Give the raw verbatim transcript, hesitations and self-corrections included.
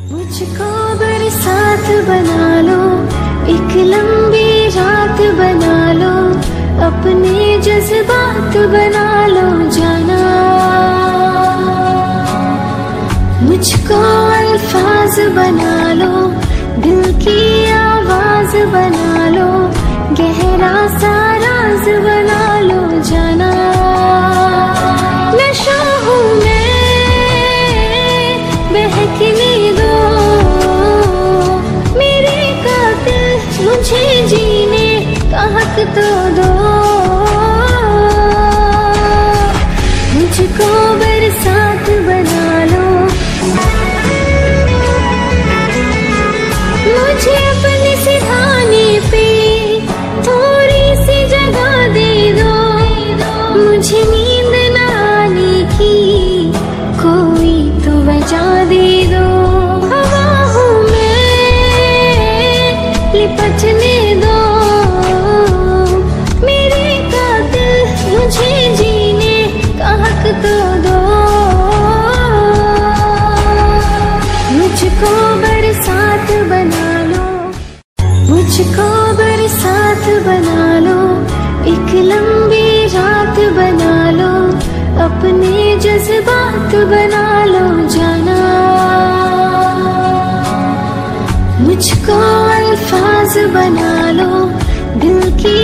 मुझको बरसात बना लो, एक लंबी रात बना लो, अपने जज्बात बना लो जाना। मुझको अल्फाज बना लो, दिल की आवाज बना लो, गहरा सा राज बना लो जाना। नशा हूँ मैं, बहकने दो मेरे कातिल, मुझे जीने का हक तो दो। मुझको बरसात बना लो, मुझे अपने सिरहाने पे थोड़ी सी जगह दे दो। मुझे नींद न आने की कोई तो वजह दे दो। हवा हूँ मैं, लिपटने दो मेरे कातिल, मुझे जीने का हक तो दो। मुझको बरसात बना लो, मुझको बरसात बना लो, एक लंबी रात बना लो, अपने जज्बात बना लो जाना। मुझको अल्फाज बना लो, दिल की